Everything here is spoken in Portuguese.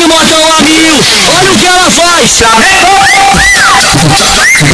esse montão a mil. Olha o que ela faz.